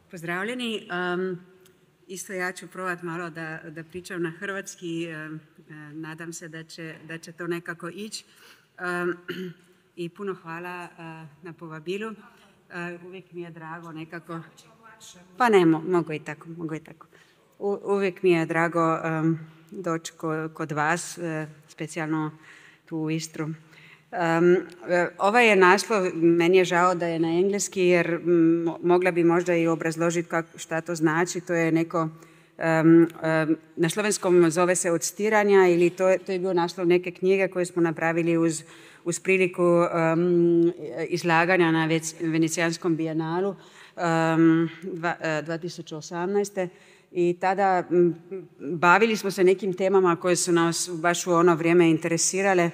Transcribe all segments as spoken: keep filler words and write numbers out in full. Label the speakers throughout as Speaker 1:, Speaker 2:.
Speaker 1: Pozdravljeni. Um, isto ja ću probati malo da, da pričam na hrvatski. Um, nadam se da će, da će to nekako ići. Um, I puno hvala uh, na povabilu. Uh, uvijek mi je drago nekako... Pa ne, mo, mogu i tako, mogu i tako. U, uvijek mi je drago um, doći ko, kod vas, uh, specijalno tu u Istru. Um, ovaj je naslov, meni je žao da je na engleski jer m, mogla bi možda i obrazložiti kak, šta to znači. To je neko, um, um, na slovenskom zove se Od stiranja ili to je, to je bio naslov neke knjige koje smo napravili uz, uz priliku um, izlaganja na Venecijanskom bijenalu um, dva tisuće osamnaeste. I tada m, bavili smo se nekim temama koje su nas baš u ono vrijeme interesirale.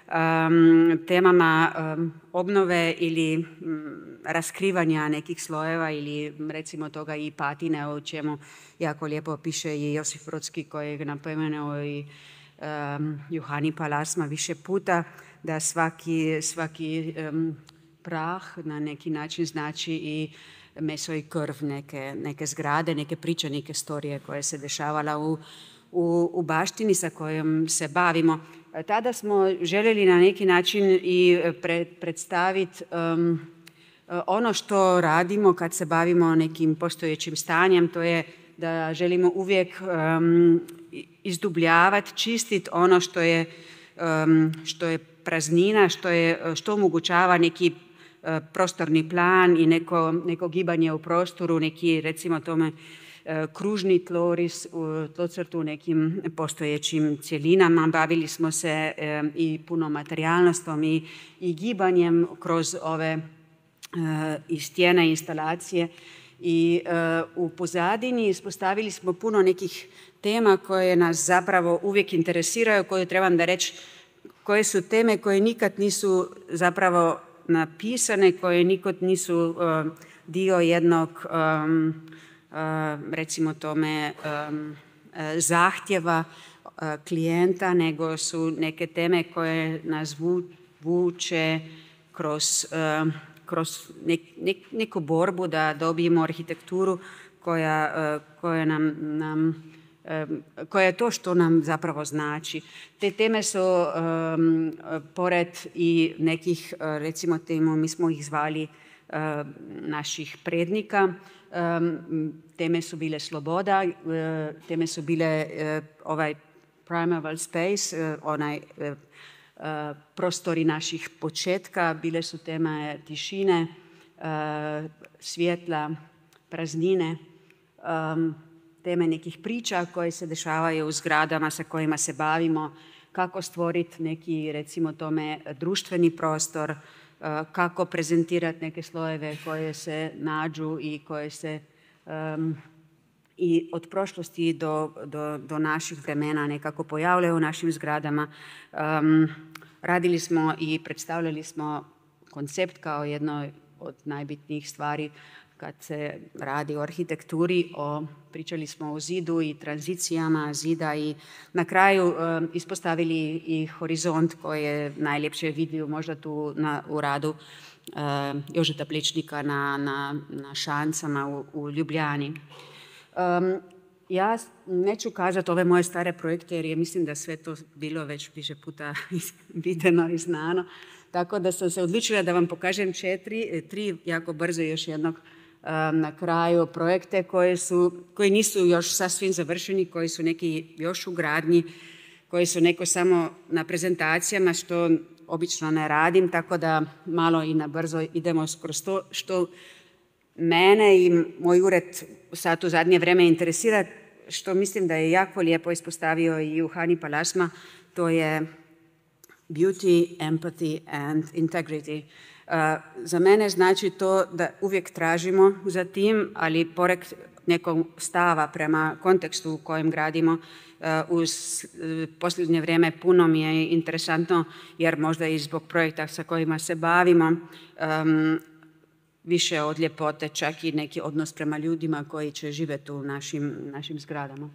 Speaker 1: Um, temama um, obnove ili um, raskrivanja nekih slojeva ili recimo toga i patine, o čemu jako lijepo piše i Josip Brodski kojeg napomenuo i um, Juhani Palasma više puta, da svaki, svaki um, prah na neki način znači i meso i krv neke, neke zgrade, neke priče, neke storije koje se dešavala u, u, u baštini sa kojom se bavimo. Tada smo željeli na neki način i predstaviti um, ono što radimo kad se bavimo nekim postojećim stanjem. To je da želimo uvijek um, izdubljavati, čistiti ono što je, um, što je praznina, što, je, što omogućava neki uh, prostorni plan i neko, neko gibanje u prostoru, neki recimo tome kružni tloris, tlocrtu u nekim postojećim cjelinama. Bavili smo se e, i puno materijalnostom i, i gibanjem kroz ove e, i stijene instalacije. I e, u pozadini ispostavili smo puno nekih tema koje nas zapravo uvijek interesiraju, koje trebam da reći, koje su teme koje nikad nisu zapravo napisane, koje nikad nisu e, dio jednog um, Uh, recimo tome um, zahtjeva uh, klijenta, nego su neke teme koje nas vuče kroz, uh, kroz nek, nek, neku borbu da dobijemo arhitekturu koja, uh, koja nam, nam um, koja je to što nam zapravo znači. Te teme su um, pored i nekih, uh, recimo temu, mi smo ih zvali uh, naših prednika. Um, teme su bile sloboda, uh, teme su bile uh, ovaj primeval space, uh, onaj uh, uh, prostori naših početka, bile su teme tišine, uh, svjetla, praznine, um, teme nekih priča koje se dešavaju u zgradama sa kojima se bavimo, kako stvoriti neki, recimo tome, društveni prostor, kako prezentirati neke slojeve koje se nađu i koje se um, i od prošlosti do, do, do naših vremena nekako pojavljaju u našim zgradama. Um, radili smo i predstavljali smo koncept kao jedno od najbitnijih stvari kad se radi o arhitekturi, o, pričali smo o zidu i tranzicijama zida i na kraju um, ispostavili i horizont koji je najljepše vidio možda tu na, u radu uh, Jožeta Plečnika na, na, na šancama u, u Ljubljani. Um, ja neću kazati ove moje stare projekte jer je mislim da sve to bilo već više puta videno i znano. Tako da sam se odlučila da vam pokažem četiri, tri jako brzo još jednog na kraju projekte koje su, koji nisu još sasvim završeni, koji su neki još u gradnji, koji su neko samo na prezentacijama, što obično ne radim, tako da malo i na brzo idemo kroz to što mene i moj ured sad u zadnje vrijeme interesira, što mislim da je jako lijepo ispostavio i Juhani Palasma, to je beauty, empathy and integrity. Uh, za mene znači to da uvijek tražimo za tim, ali pored nekog stava prema kontekstu u kojem gradimo, uh, uz uh, posljednje vrijeme puno mi je interesantno, jer možda i zbog projekta sa kojima se bavimo, um, više od ljepote, čak i neki odnos prema ljudima koji će živjeti u našim, našim zgradama.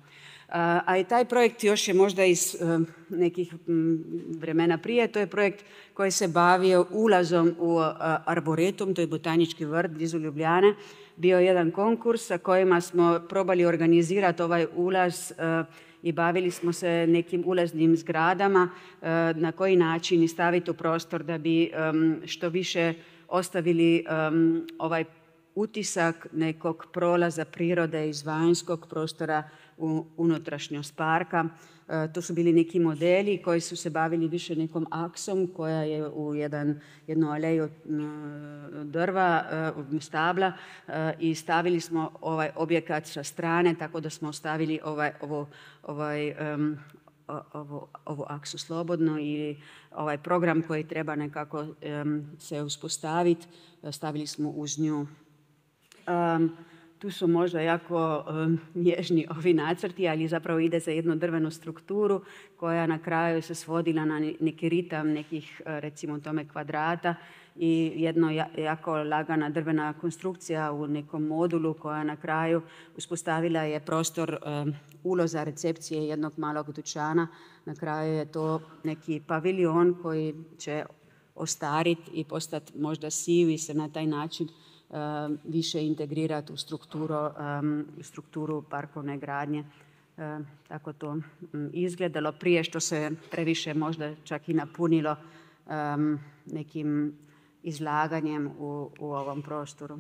Speaker 1: A i taj projekt još je možda iz nekih vremena prije, to je projekt koji se bavio ulazom u Arboretum, to je botanički vrt blizu Ljubljane. Bio je jedan konkurs sa kojima smo probali organizirati ovaj ulaz i bavili smo se nekim ulaznim zgradama, na koji način staviti u prostor da bi što više ostavili ovaj utisak nekog prolaza prirode iz vanjskog prostora u unutrašnjost parka. To su bili neki modeli koji su se bavili više nekom aksom koja je u jedan, jednu aleju drva, stabla i stavili smo ovaj objekat sa strane tako da smo ostavili ovaj, ovo, ovaj, um, ovo, ovu aksu slobodno i ovaj program koji treba nekako um, se uspostaviti, stavili smo uz nju. Um, tu su možda jako um, nježni ovi nacrti, ali zapravo ide za jednu drvenu strukturu koja na kraju se svodila na neki ritam nekih, recimo tome, kvadrata i jedno jako lagana drvena konstrukcija u nekom modulu koja na kraju uspostavila je prostor um, uloza recepcije jednog malog dućana. Na kraju je to neki paviljon koji će ostariti i postati možda siv i se na taj način Uh, više integrirati u strukturu, um, strukturu parkovne gradnje. Uh, tako to um, izgledalo prije što se previše možda čak i napunilo um, nekim izlaganjem u, u ovom prostoru.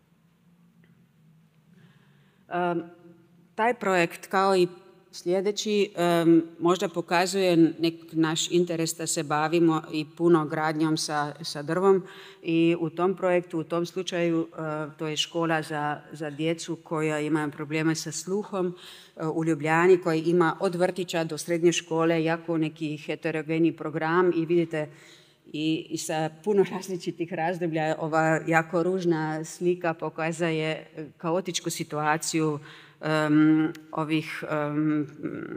Speaker 1: Um, taj projekt kao i sljedeći um, možda pokazuje nek naš interes da se bavimo i puno gradnjom sa, sa drvom i u tom projektu, u tom slučaju uh, to je škola za, za djecu koja ima probleme sa sluhom uh, u Ljubljani, koji ima od vrtića do srednje škole jako neki heterogeni program i vidite i, i sa puno različitih razdoblja ova jako ružna slika pokazuje kaotičku situaciju Um, ovih um,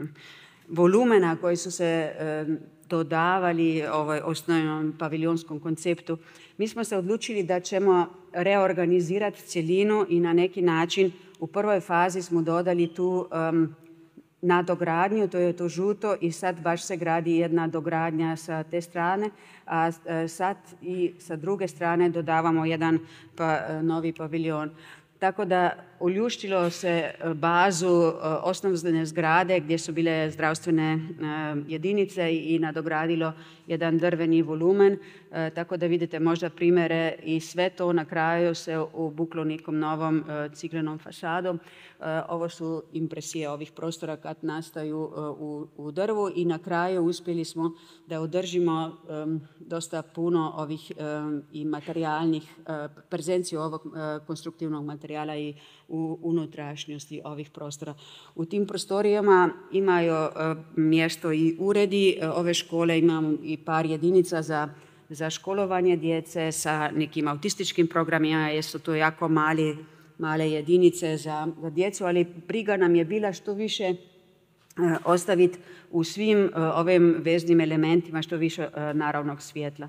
Speaker 1: volumena koji su se um, dodavali ovaj osnovnom paviljonskom konceptu. Mi smo se odlučili da ćemo reorganizirati cjelinu i na neki način u prvoj fazi smo dodali tu um, nadogradnju, to je to žuto i sad baš se gradi jedna dogradnja sa te strane, a sad i sa druge strane dodavamo jedan pa, novi paviljon. Tako da uljuštilo se bazu osnovne zgrade gdje su bile zdravstvene jedinice i nadogradilo jedan drveni volumen. Tako da vidite možda primjere i sve to na kraju se obuklo nekom novom ciklenom fasadom. Ovo su impresije ovih prostora kad nastaju u, u drvu i na kraju uspjeli smo da održimo um, dosta puno ovih um, i materijalnih uh, prezenciju ovog uh, konstruktivnog materijala i u unutrašnjosti ovih prostora. U tim prostorijama imaju uh, mjesto i uredi uh, ove škole, imamo i par jedinica za, za školovanje djece sa nekim autističkim programima, jer su to jako mali male jedinice za, za djecu, ali briga nam je bila što više e, ostaviti u svim e, ovim veznim elementima što više e, naravnog svjetla.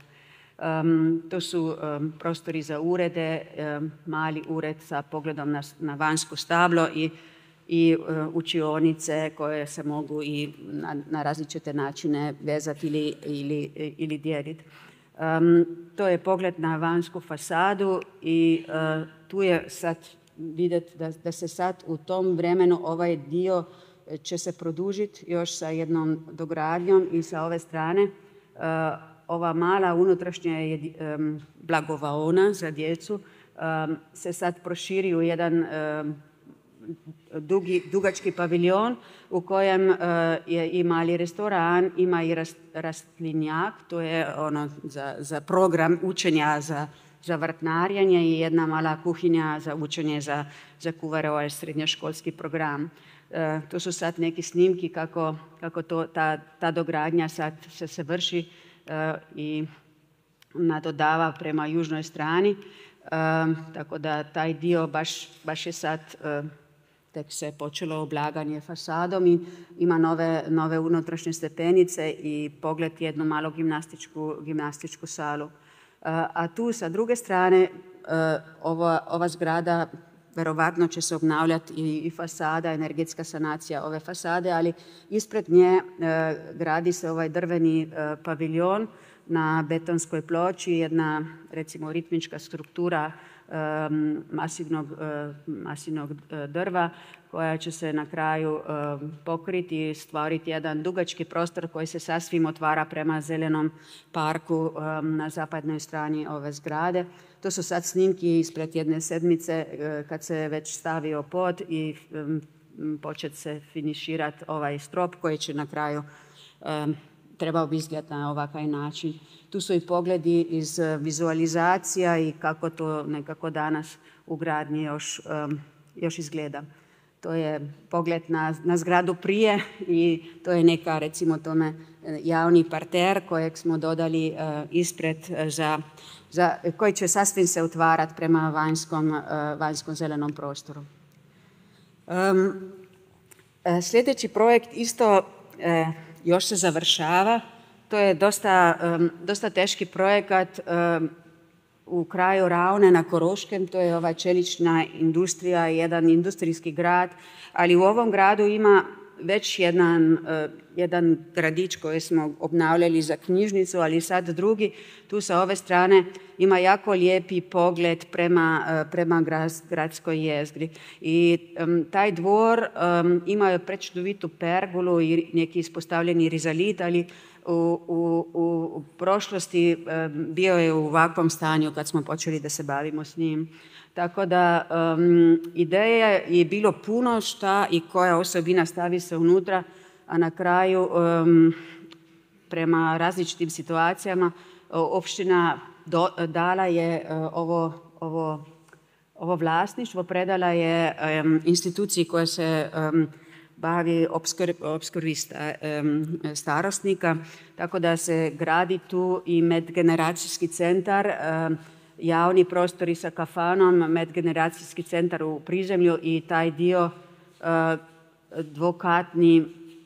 Speaker 1: Um, to su um, prostori za urede, um, mali ured sa pogledom na, na vanjsko stablo i, i uh, učionice koje se mogu i na, na različite načine vezati ili, ili, ili dijeliti. Um, to je pogled na vanjsku fasadu i uh, tu je sad vidjeti da, da se sad u tom vremenu ovaj dio će se produžiti još sa jednom dogradnjom i sa ove strane uh, ova mala unutrašnja um, blagovaona za djecu um, se sad proširi u jedan um, dugi, dugački paviljon u kojem uh, je i mali restoran, ima i rast, rastlinjak, to je ono za, za program učenja za za vrtnarjenje i jedna mala kuhinja za učenje za, za kuvare, ovaj srednjoškolski program. E, to su sad neki snimki kako, kako to, ta, ta dogradnja sad se, se vrši e, i nadodava prema južnoj strani. E, tako da taj dio baš, baš je sad e, tek se počelo oblaganje fasadom i ima nove, nove unutrašnje stepenice i pogled jednu malu gimnastičku, gimnastičku salu. A tu sa druge strane ova, ova zgrada verovatno će se obnavljati i, i fasada, energetska sanacija ove fasade, ali ispred nje e, gradi se ovaj drveni e, paviljon na betonskoj ploči, jedna recimo ritmička struktura e, masivnog, e, masivnog drva koja će se na kraju e, pokriti i stvoriti jedan dugački prostor koji se sasvim otvara prema zelenom parku e, na zapadnoj strani ove zgrade. To su sad snimki ispred jedne sedmice e, kad se već stavio pod i e, počet se finiširati ovaj strop koji će na kraju e, trebao bi izgledati na ovakav način. Tu su i pogledi iz vizualizacija i kako to nekako danas u gradnji još, um, još izgleda. To je pogled na, na zgradu prije i to je neka, recimo tome, javni parter kojeg smo dodali uh, ispred za, za, koji će sasvim se otvarati prema vanjskom, uh, vanjskom zelenom prostoru. Um, sljedeći projekt isto uh, još se završava. To je dosta, um, dosta teški projekat um, u kraju Ravne na Koroškem. To je ova čelična industrija, jedan industrijski grad, ali u ovom gradu ima već jedan, uh, jedan gradić koji smo obnavljali za knjižnicu, ali sad drugi. Tu sa ove strane ima jako lijepi pogled prema, uh, prema gradskoj jezgri. I um, taj dvor um, ima prečudovitu pergolu i neki ispostavljeni rizalit, ali U, u, u prošlosti um, bio je u ovakvom stanju kad smo počeli da se bavimo s njim. Tako da um, ideje je bilo puno šta i koja osobina stavi se unutra, a na kraju um, prema različitim situacijama opština do, dala je uh, ovo, ovo, ovo vlasništvo, predala je um, instituciji koja se um, bavi opskrbista starostnika, tako da se gradi tu i medgeneracijski centar, javni prostori sa kafanom, medgeneracijski centar u prizemlju i taj dio dvokatni,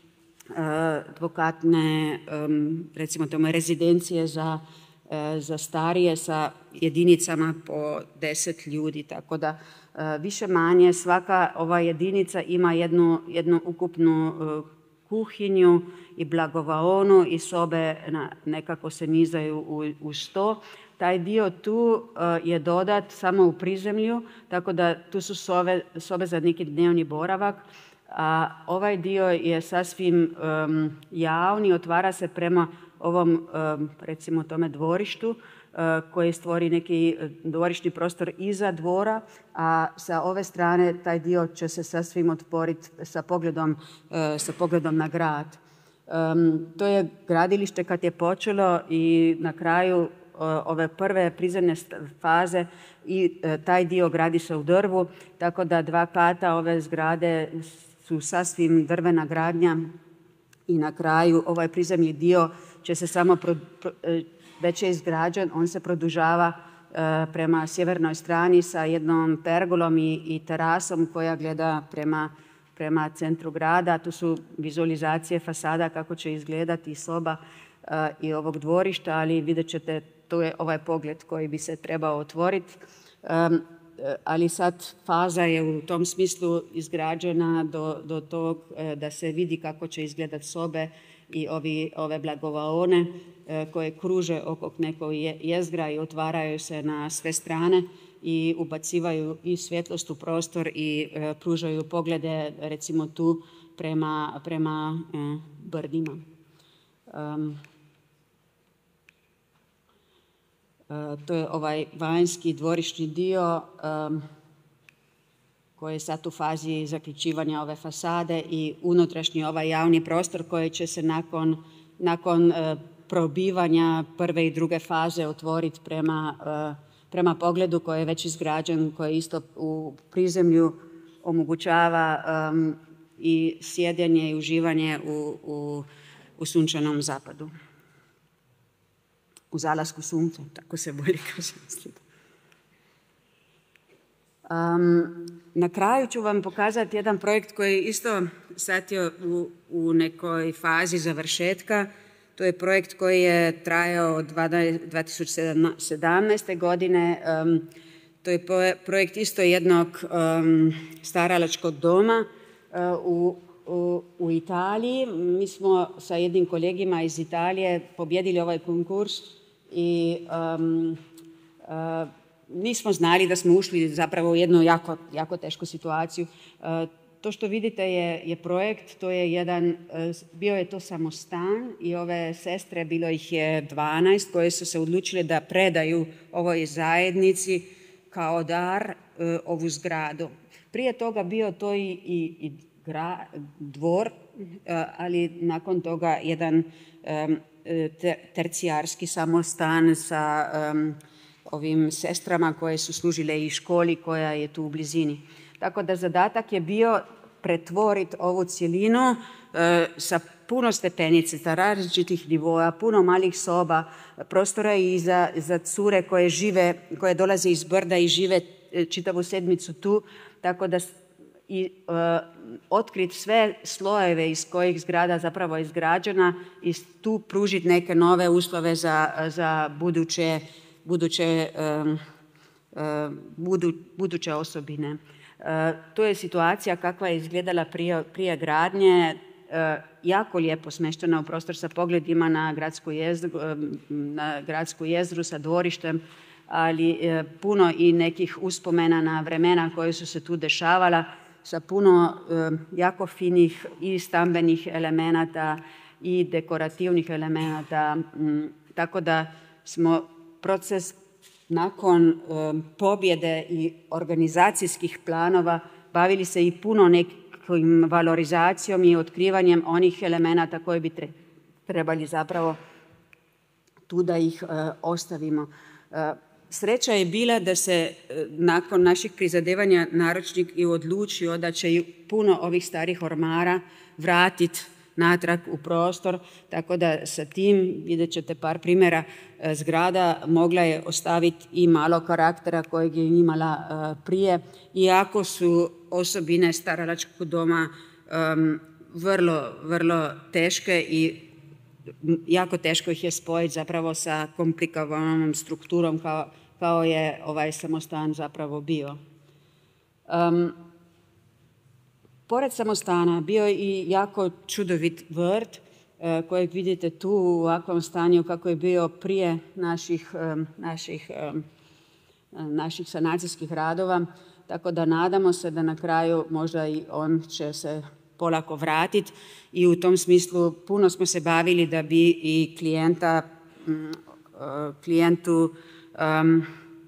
Speaker 1: dvokatne, recimo tome, rezidencije za, za starije sa jedinicama po deset ljudi, tako da više manje svaka ova jedinica ima jednu, jednu ukupnu uh, kuhinju i blagovaonu i sobe na, nekako se nizaju u, u sto. Taj dio tu uh, je dodat samo u prizemlju, tako da tu su sobe, sobe za neki dnevni boravak, a ovaj dio je sasvim um, javni, otvara se prema ovom, um, recimo tome, dvorištu, koji stvori neki dvorišni prostor iza dvora, a sa ove strane taj dio će se sasvim otvoriti sa pogledom, sa pogledom na grad. Um, to je gradilište kad je počelo i na kraju ove prve prizemne faze i taj dio gradi se u drvu, tako da dva kata ove zgrade su sasvim drvena gradnja i na kraju ovaj prizemni dio će se samo pro, pro, već je izgrađen, on se produžava uh, prema sjevernoj strani sa jednom pergolom i, i terasom koja gleda prema, prema centru grada. Tu su vizualizacije fasada kako će izgledati i soba uh, i ovog dvorišta, ali vidjet ćete, to je ovaj pogled koji bi se trebao otvoriti. Um, ali sad faza je u tom smislu izgrađena do, do tog uh, da se vidi kako će izgledati sobe i ovi, ove blagovaone koje kruže oko nekog jezgra i otvaraju se na sve strane i ubacivaju i svjetlost u prostor i e, pružaju poglede, recimo tu, prema, prema e, brdima. Um, e, to je ovaj vanjski dvorišni dio um, koji je sad u fazi zaključivanja ove fasade i unutrašnji ovaj javni prostor koji će se nakon, nakon e, probivanja prve i druge faze otvoriti prema, uh, prema pogledu koji je već izgrađen, koji isto u prizemlju omogućava um, i sjedenje i uživanje u, u, u sunčanom zapadu. U zalasku sunca, tako se bolje kaže. Um, na kraju ću vam pokazati jedan projekt koji isto sad je u, u nekoj fazi završetka. To je projekt koji je trajao od dvije tisuće sedamnaeste. godine. Um, To je projekt isto jednog um, staralačkog doma uh, u, u, u Italiji. Mi smo sa jednim kolegima iz Italije pobjedili ovaj konkurs i um, uh, nismo znali da smo ušli zapravo u jednu jako, jako tešku situaciju. Uh, to što vidite je, je projekt, to je jedan, uh, bio je to samostan i ove sestre, bilo ih je dvanaest koje su se odlučile da predaju ovoj zajednici kao dar uh, ovu zgradu. Prije toga bio to i, i, i gra, dvor, uh, ali nakon toga jedan um, te, tercijarski samostan sa um, ovim sestrama koje su služile i školi koja je tu u blizini. Tako da zadatak je bio pretvoriti ovu cjelinu uh, sa puno stepenica, sa različitih nivoa, puno malih soba, prostora i za, za cure koje žive, koje dolaze iz brda i žive čitavu sedmicu tu, tako da i uh, otkriti sve slojeve iz kojih zgrada zapravo je izgrađena i tu pružiti neke nove uslove za, za buduće, buduće, um, uh, budu, buduće osobine. Uh, to je situacija kakva je izgledala prije, prije gradnje, uh, jako lijepo smještena u prostor sa pogledima na gradsku jezgru, na gradsku jezgru sa dvorištem, ali uh, puno i nekih uspomena na vremena koje su se tu dešavala, sa puno uh, jako finih i stambenih elemenata i dekorativnih elemenata, um, tako da smo proces nakon um, pobjede i organizacijskih planova bavili se i puno nekim valorizacijom i otkrivanjem onih elemenata koje bi trebali zapravo tu da ih uh, ostavimo. Uh, Sreća je bila da se nakon naših prizadevanja naročnik i odlučio da će puno ovih starih ormara vratiti natrag u prostor, tako da sa tim, vidjet ćete par primjera, zgrada mogla je ostaviti i malo karaktera kojeg je imala prije, iako su osobine staralačkog doma um, vrlo, vrlo teške i jako teško ih je spojiti zapravo sa komplikovanom strukturom kao, kao je ovaj samostan zapravo bio. Um, pored samostana bio je i jako čudovit vrt uh, kojeg vidite tu u ovakvom stanju kako je bio prije naših, um, naših, um, naših sanacijskih radova, tako da nadamo se da na kraju možda i on će se polako vratiti i u tom smislu puno smo se bavili da bi i klijenta, klijentu um,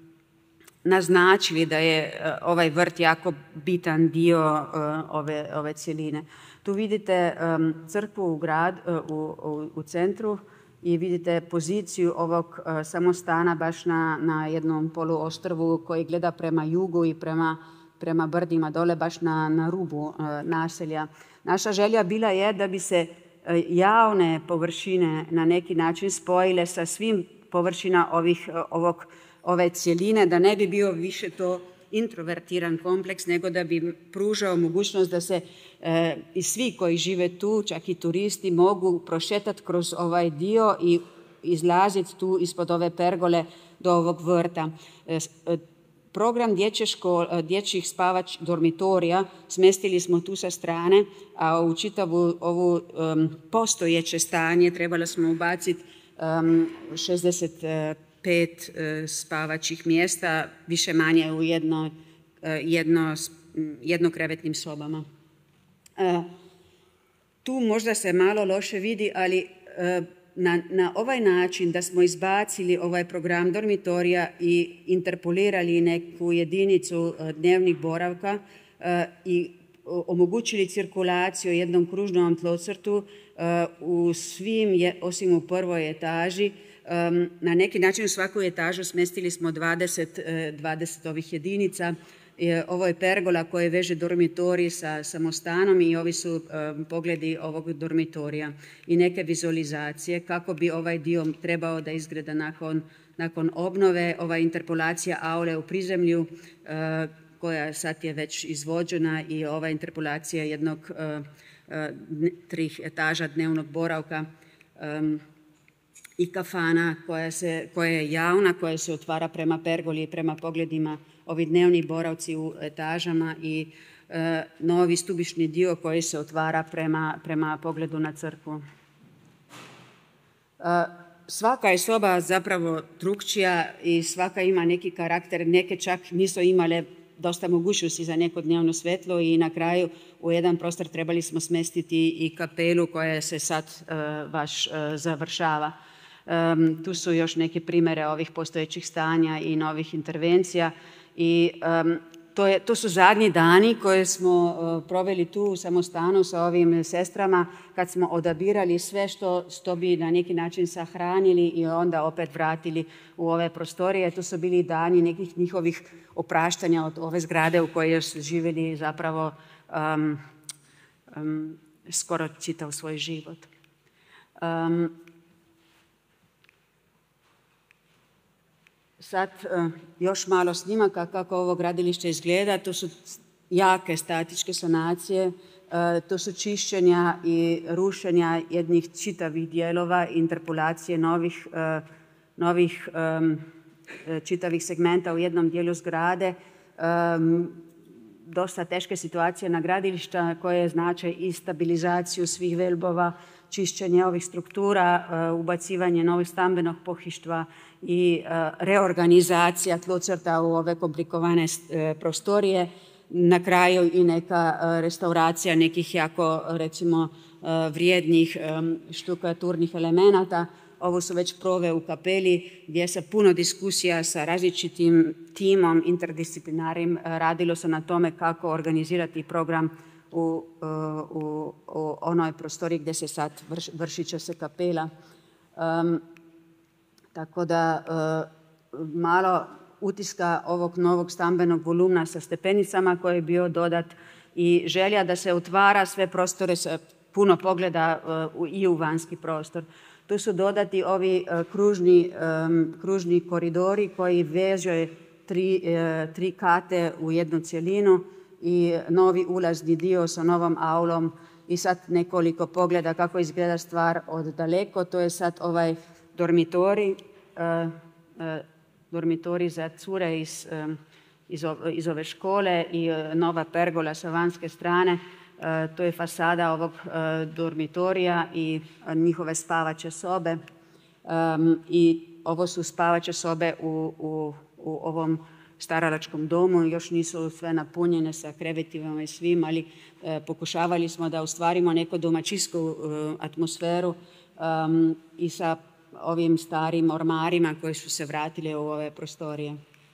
Speaker 1: naznačili da je ovaj vrt jako bitan dio uh, ove, ove cjeline. Tu vidite um, crkvu u, grad, uh, u, u, u centru i vidite poziciju ovog uh, samostana baš na, na jednom poluostrvu koji gleda prema jugu i prema prema brdima dole, baš na, na rubu uh, naselja. Naša želja bila je da bi se uh, javne površine na neki način spojile sa svim površina ovih, uh, ovog, ove cjeline, da ne bi bio više to introvertiran kompleks, nego da bi pružao mogućnost da se uh, i svi koji žive tu, čak i turisti, mogu prošetati kroz ovaj dio i izlaziti tu ispod ove pergole do ovog vrta. Uh, Program dječje škole, dječjih spavač dormitorija smjestili smo tu sa strane, a u čitavu ovu um, postojeće stanje trebali smo ubaciti um, šezdeset pet uh, spavačih mjesta, više manje u jedno, uh, jedno, jednokrevetnim sobama. Uh, tu možda se malo loše vidi, ali uh, Na, na ovaj način da smo izbacili ovaj program dormitorija i interpolirali neku jedinicu dnevnih boravka uh, i omogućili cirkulaciju jednom kružnom tlocrtu uh, u svim, je, osim u prvoj etaži, um, na neki način u svaku etažu smjestili smo dvadeset, dvadeset ovih jedinica. Ovo je pergola koja veže dormitorij sa samostanom i ovi su um, pogledi ovog dormitorija i neke vizualizacije kako bi ovaj dio trebao da izgleda nakon, nakon obnove. Ova interpolacija aule u prizemlju uh, koja sad je već izvođena i ova interpolacija jednog uh, uh, trih etaža dnevnog boravka um, i kafana koja, se, koja je javna, koja se otvara prema pergoli i prema pogledima, ovi dnevni boravci u etažama i e, novi stubišni dio koji se otvara prema, prema pogledu na crkvu. E, svaka je soba zapravo drukčija i svaka ima neki karakter, neke čak nisu imale dosta mogućnosti za neko dnevno svetlo i na kraju u jedan prostor trebali smo smestiti i kapelu koja se sad uh, baš uh, završava. Um, tu su još neke primjere ovih postojećih stanja i novih intervencija i um, to, je, to su zadnji dani koje smo uh, proveli tu u samostanu sa ovim sestrama kad smo odabirali sve što, što bi na neki način sahranili i onda opet vratili u ove prostorije. To su bili dani nekih njihovih opraštanja od ove zgrade u kojoj su živjeli zapravo um, um, skoro čitav svoj život. Um, Sad još malo snimaka kako ovo gradilište izgleda. To su jake statičke sanacije, to su čišćenja i rušenja jednih čitavih dijelova, interpolacije novih, novih čitavih segmenta u jednom dijelu zgrade. Dosta teške situacije na gradilišta koje znače i stabilizaciju svih velbova, čišćenje ovih struktura, ubacivanje novih stambenog pohištva i reorganizacija tlocrta u ove komplikovane prostorije. Na kraju i neka restauracija nekih jako, recimo, vrijednih štukaturnih elemenata. Ovo su već prove u kapeli gdje se puno diskusija sa različitim timom interdisciplinarnim radilo se na tome kako organizirati program u, u, u onoj prostoriji gdje se sad vrš, vrši će se kapela. Um, tako da uh, malo utiska ovog novog stambenog volumna sa stepenicama koji je bio dodat i želja da se otvara sve prostore sa puno pogleda uh, i u vanjski prostor. Tu su dodati ovi uh, kružni, um, kružni koridori koji vežu tri, uh, tri kate u jednu cjelinu i novi ulazni dio sa novom aulom i sad nekoliko pogleda kako izgleda stvar od daleko. To je sad ovaj dormitori, uh, uh, dormitori za cure iz, um, iz, iz ove škole i uh, nova pergola sa vanjske strane. Uh, to je fasada ovog uh, dormitorija i uh, njihove spavaće sobe. Um, I ovo su spavaće sobe u, u, u ovom staralačkom domu, još nisu sve napunjene sa krevetima i svim, ali e, pokušavali smo da ostvarimo neku domaćinsku e, atmosferu um, i sa ovim starim ormarima koji su se vratili u ove prostorije.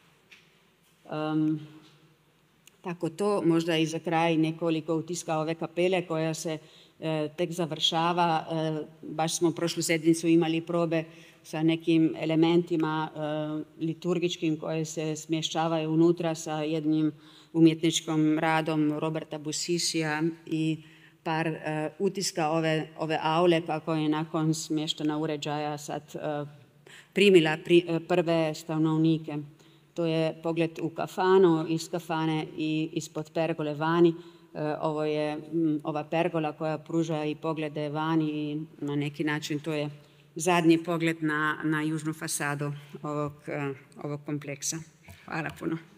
Speaker 1: Um, tako to, možda i za kraj nekoliko utiska ove kapele koja se e, tek završava. E, baš smo prošlu sedmicu imali probe sa nekim elementima uh, liturgičkim koje se smješćavaju unutra sa jednim umjetničkim radom Roberta Busisija i par uh, utiska ove, ove aule kako je nakon smještena uređaja sad uh, primila pri, uh, prve stanovnike. To je pogled u kafanu, iz kafane i ispod pergole vani. Uh, ovo je m, ova pergola koja pruža i poglede vani i na neki način to je zadnji pogled na, na južnu fasadu ovog, ovog kompleksa. Hvala puno.